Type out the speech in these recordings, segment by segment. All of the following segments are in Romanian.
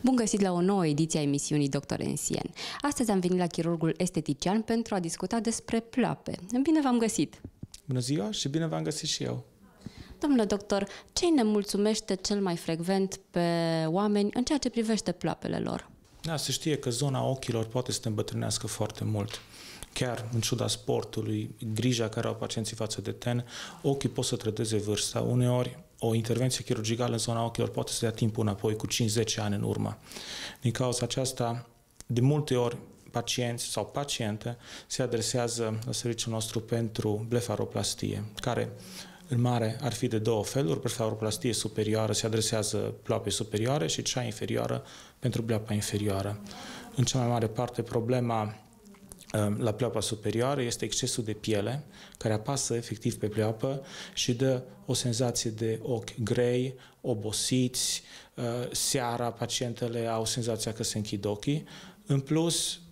Bun găsit la o nouă ediție a emisiunii Dr. Ensien. Astăzi am venit la chirurgul estetician pentru a discuta despre pleoape. Bine v-am găsit! Bună ziua și bine v-am găsit și eu! Domnule doctor, ce ne mulțumește cel mai frecvent pe oameni în ceea ce privește pleoapele lor? Da, se știe că zona ochilor poate să te îmbătrânească foarte mult. Chiar în ciuda sportului, grija care au pacienții față de ten, ochii pot să trădeze vârsta. Uneori, o intervenție chirurgicală în zona ochilor poate să dea timpul înapoi cu 5-10 ani în urmă. Din cauza aceasta, de multe ori, pacienți sau paciente se adresează la serviciul nostru pentru blefaroplastie, care în mare ar fi de două feluri. Blefaroplastie superioară se adresează pleoapei superioare și cea inferioară pentru pleoapa inferioară. În cea mai mare parte, problema la pleoapa superioară este excesul de piele care apasă efectiv pe pleoapă și dă o senzație de ochi grei, obosiți, seara pacientele au senzația că se închid ochii. În plus,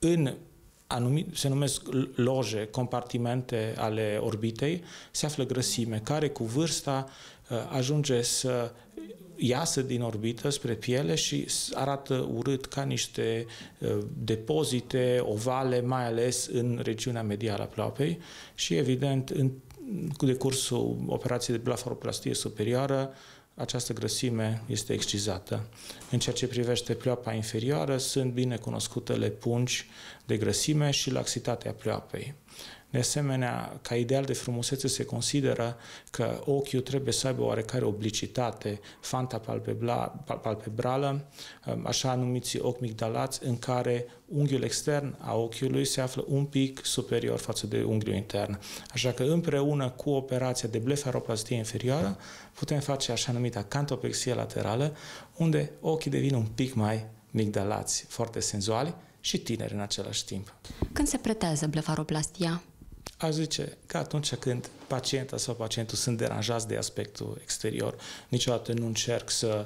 se numesc loje, compartimente ale orbitei, se află grăsime care cu vârsta ajunge să iasă din orbită spre piele și arată urât ca niște depozite ovale, mai ales în regiunea medială a pleoapei și evident cu decursul operației de blefaroplastie superioară această grăsime este excizată. În ceea ce privește pleoapa inferioară, sunt bine cunoscutele pungi de grăsime și laxitatea pleoapei. De asemenea, ca ideal de frumusețe se consideră că ochiul trebuie să aibă oarecare oblicitate, fanta palpebrală, așa numiți ochi migdalați, în care unghiul extern a ochiului se află un pic superior față de unghiul intern. Așa că împreună cu operația de blefaroplastie inferioară putem face așa numita cantopexie laterală, unde ochii devin un pic mai migdalați, foarte senzuali și tineri în același timp. Când se pretează blefaroplastia? Aș zice că atunci când pacienta sau pacientul sunt deranjați de aspectul exterior. Niciodată nu încerc să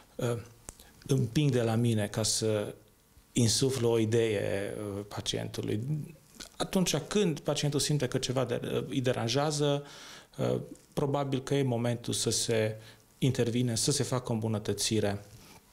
împing de la mine ca să insuflu o idee pacientului. Atunci când pacientul simte că ceva îi deranjează, probabil că e momentul să se intervine, să se facă o îmbunătățire.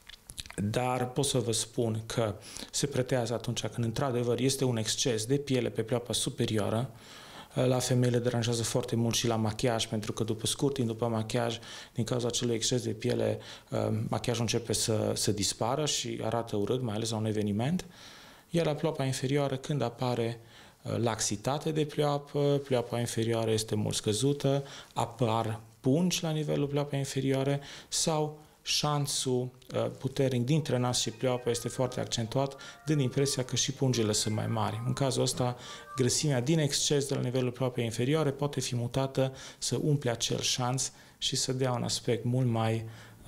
Dar pot să vă spun că se pretează atunci când într-adevăr este un exces de piele pe pleoapa superioară. La femei le deranjează foarte mult și la machiaj, pentru că după scurt timp după machiaj, din cauza acelui exces de piele, machiajul începe să dispară și arată urât, mai ales la un eveniment. Iar la pleoapa inferioară, când apare laxitate de pleoapă, pleoapa inferioară este mult scăzută, apar pungi la nivelul pleoapei inferioare sau șanțul puternic dintre nas și pleoapă este foarte accentuat, dând impresia că și pungile sunt mai mari. În cazul ăsta, grăsimea din exces de la nivelul pleoapei inferioare poate fi mutată să umple acel șanț și să dea un aspect mult mai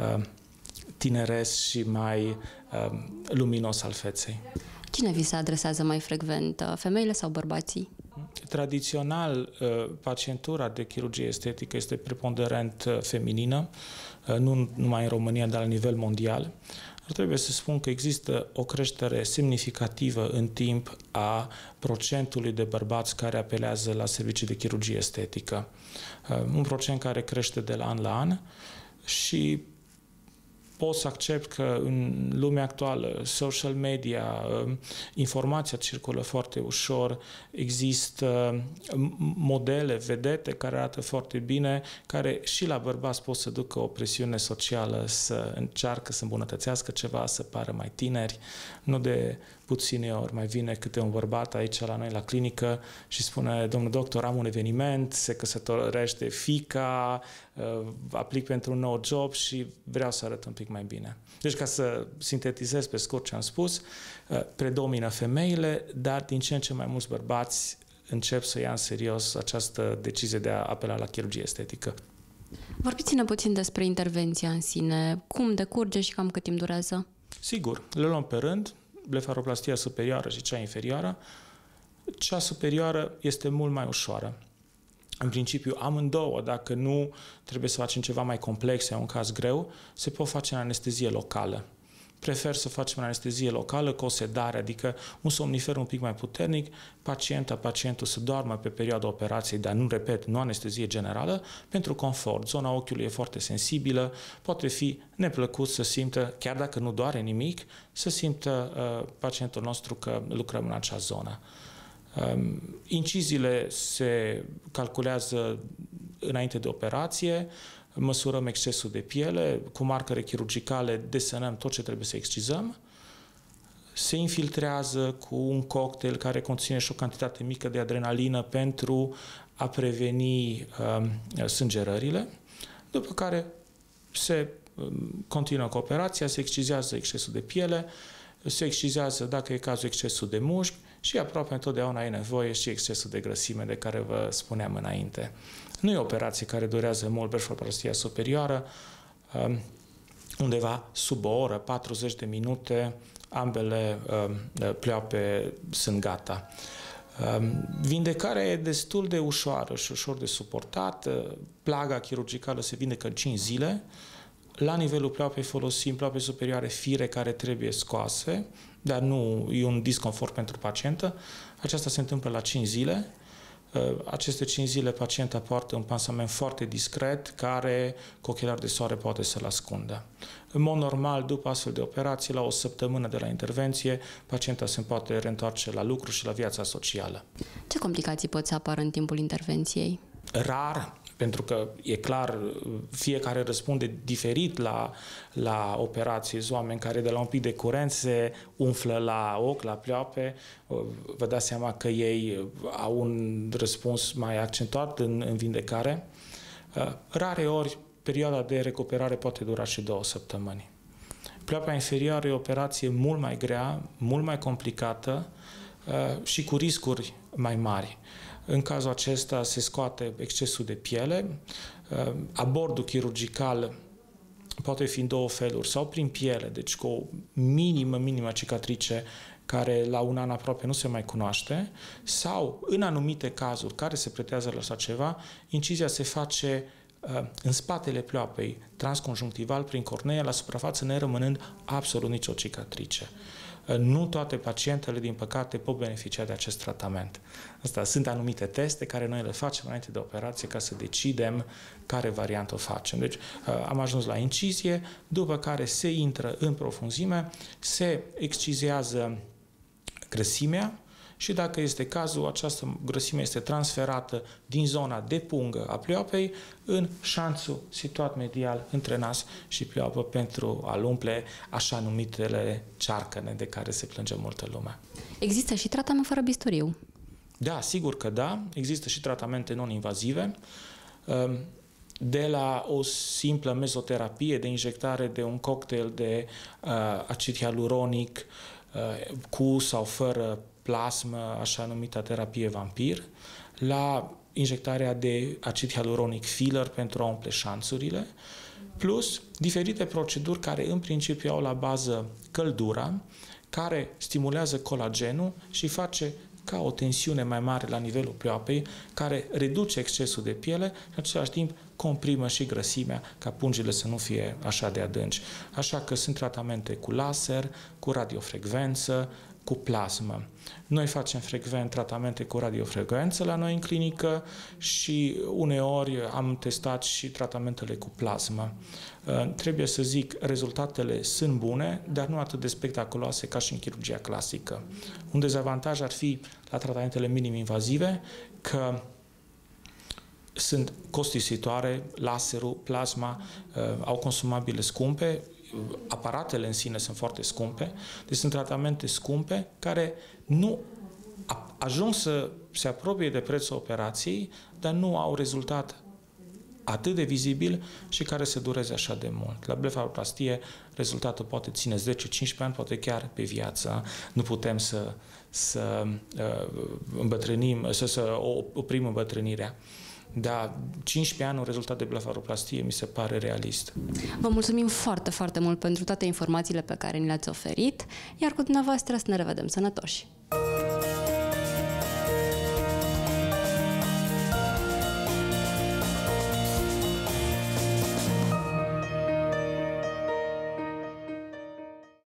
tineresc și mai luminos al feței. Cine vi se adresează mai frecvent, femeile sau bărbații? Tradițional, pacientura de chirurgie estetică este preponderent feminină, nu numai în România, dar la nivel mondial. Ar trebui să spun că există o creștere semnificativă în timp a procentului de bărbați care apelează la servicii de chirurgie estetică. Un procent care crește de la an la an și pot să accept că în lumea actuală, social media, informația circulă foarte ușor, există modele, vedete care arată foarte bine, care și la bărbați pot să ducă o presiune socială să încearcă să îmbunătățească ceva, să pară mai tineri. Nu de puține ori mai vine câte un bărbat aici la noi la clinică și spune: domnul doctor, am un eveniment, se căsătorește fiica, aplic pentru un nou job și vreau să arăt un pic mai bine. Deci, ca să sintetizez pe scurt ce am spus, predomină femeile, dar din ce în ce mai mulți bărbați încep să ia în serios această decizie de a apela la chirurgie estetică. Vorbiți-ne puțin despre intervenția în sine, cum decurge și cam cât timp durează? Sigur, le luăm pe rând, blefaroplastia superioară și cea inferioară. Cea superioară este mult mai ușoară. În principiu, amândouă, dacă nu trebuie să facem ceva mai complex, e un caz greu, se pot face în anestezie locală. prefer să facem anestezie locală cu o sedare, adică un somnifer un pic mai puternic, pacientul să doarmă pe perioada operației, dar nu, repet, nu anestezie generală, pentru confort. Zona ochiului e foarte sensibilă, poate fi neplăcut să simtă, chiar dacă nu doare nimic, să simtă pacientul nostru că lucrăm în acea zonă. Inciziile se calculează înainte de operație, măsurăm excesul de piele, cu marcare chirurgicale desenăm tot ce trebuie să excizăm, se infiltrează cu un cocktail care conține și o cantitate mică de adrenalină pentru a preveni sângerările, după care se continuă cu operația, se excizează excesul de piele, se excizează, dacă e cazul, excesul de mușchi și aproape întotdeauna e nevoie și excesul de grăsime de care vă spuneam înainte. Nu e o operație care durează mult, blefaroplastia superioară, undeva sub o oră, 40 de minute, ambele pleoape sunt gata. Vindecarea e destul de ușoară și ușor de suportat. Plaga chirurgicală se vindecă în 5 zile. La nivelul pleoapei folosim pleoape superioare fire care trebuie scoase, dar nu e un disconfort pentru pacientă. Aceasta se întâmplă la 5 zile. Aceste 5 zile pacienta poartă un pansament foarte discret care cu ochelari de soare poate să-l ascundă. În mod normal, după astfel de operații, la o săptămână de la intervenție, pacienta se poate reîntoarce la lucru și la viața socială. Ce complicații pot să apară în timpul intervenției? Rar, pentru că e clar, fiecare răspunde diferit la operație. Sunt oameni care de la un pic de curent se umflă la ochi, la pleoape. Vă dați seama că ei au un răspuns mai accentuat în vindecare. Rare ori, perioada de recuperare poate dura și 2 săptămâni. Pleoapa inferioară e o operație mult mai grea, mult mai complicată și cu riscuri mai mari. În cazul acesta se scoate excesul de piele, abordul chirurgical poate fi în 2 feluri, sau prin piele, deci cu o minimă cicatrice care la un an aproape nu se mai cunoaște, sau în anumite cazuri care se pretează la așa ceva, incizia se face în spatele pleoapei, transconjunctival prin cornea, la suprafață, nerămânând absolut nicio cicatrice. Nu toate pacientele, din păcate, pot beneficia de acest tratament. Asta sunt anumite teste care noi le facem înainte de operație ca să decidem care variantă o facem. Deci am ajuns la incizie, după care se intră în profunzime, se excizează grăsimea și dacă este cazul, această grăsime este transferată din zona de pungă a pleoapei în șanțul situat medial între nas și pleoapă pentru a-l umple așa numitele cearcăne de care se plânge multă lume. Există și tratament fără bisturiu? Da, sigur că da. Există și tratamente non-invazive. De la o simplă mezoterapie de injectare de un cocktail de acid hialuronic cu sau fără plasmă, așa numită terapie vampir, la injectarea de acid hialuronic filler pentru a umple șanțurile, plus diferite proceduri care în principiu au la bază căldura, care stimulează colagenul și face ca o tensiune mai mare la nivelul pleoapei, care reduce excesul de piele și în același timp comprimă și grăsimea, ca pungile să nu fie așa de adânci. Așa că sunt tratamente cu laser, cu radiofrecvență, cu plasmă. Noi facem frecvent tratamente cu radiofrecvență la noi în clinică și uneori am testat și tratamentele cu plasmă. Trebuie să zic, rezultatele sunt bune, dar nu atât de spectaculoase ca și în chirurgia clasică. Un dezavantaj ar fi la tratamentele minim-invazive că sunt costisitoare, laserul, plasma, au consumabile scumpe, aparatele în sine sunt foarte scumpe, deci sunt tratamente scumpe care nu ajung să se apropie de prețul operației, dar nu au rezultat atât de vizibil și care să dureze așa de mult. La blefaroplastie rezultatul poate ține 10-15 ani, poate chiar pe viață. Nu putem să îmbătrânim, să oprim îmbătrânirea. Dar 15 ani un rezultat de blefaroplastie mi se pare realist. Vă mulțumim foarte, foarte mult pentru toate informațiile pe care ni le-ați oferit, iar cu dumneavoastră să ne revedem sănătoși!